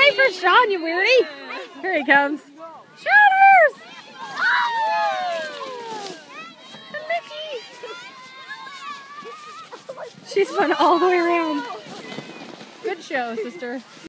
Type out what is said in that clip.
wait for Sean, you weirdie. Here he comes. Shouters! And Mickey. She's fun all the way around. Good show, sister.